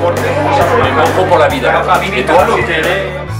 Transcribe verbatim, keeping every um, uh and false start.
deporte, me mojo por la vida. Et toi,